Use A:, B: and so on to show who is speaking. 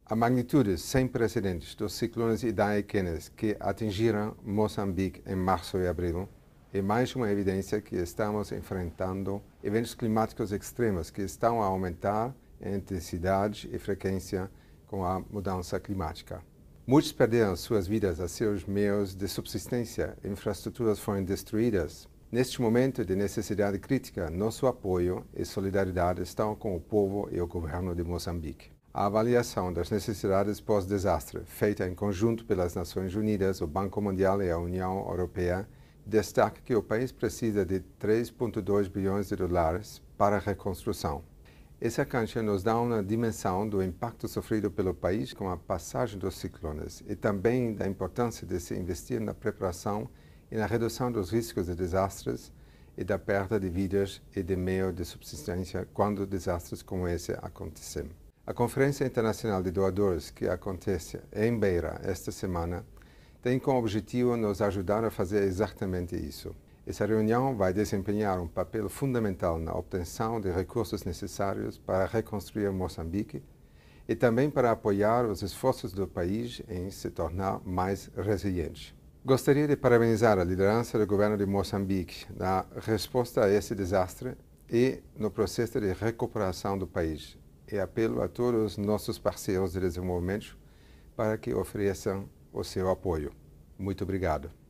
A: A magnitude sem precedentes dos ciclones Idai e Kenneth que atingiram Moçambique em março e abril é mais uma evidência que estamos enfrentando eventos climáticos extremos que estão a aumentar em intensidade e frequência com a mudança climática. Muitos perderam suas vidas a seus meios de subsistência, infraestruturas foram destruídas. Neste momento de necessidade crítica, nosso apoio e solidariedade estão com o povo e o governo de Moçambique. A avaliação das necessidades pós-desastre, feita em conjunto pelas Nações Unidas, o Banco Mundial e a União Europeia, destaca que o país precisa de 3,2 bilhões de dólares para a reconstrução. Essa cancha nos dá uma dimensão do impacto sofrido pelo país com a passagem dos ciclones e também da importância de se investir na preparação e na redução dos riscos de desastres e da perda de vidas e de meio de subsistência quando desastres como esse acontecem. A Conferência Internacional de Doadores, que acontece em Beira esta semana, tem como objetivo nos ajudar a fazer exatamente isso. Essa reunião vai desempenhar um papel fundamental na obtenção de recursos necessários para reconstruir Moçambique e também para apoiar os esforços do país em se tornar mais resiliente. Gostaria de parabenizar a liderança do governo de Moçambique na resposta a esse desastre e no processo de recuperação do país. E apelo a todos os nossos parceiros de desenvolvimento para que ofereçam o seu apoio. Muito obrigado.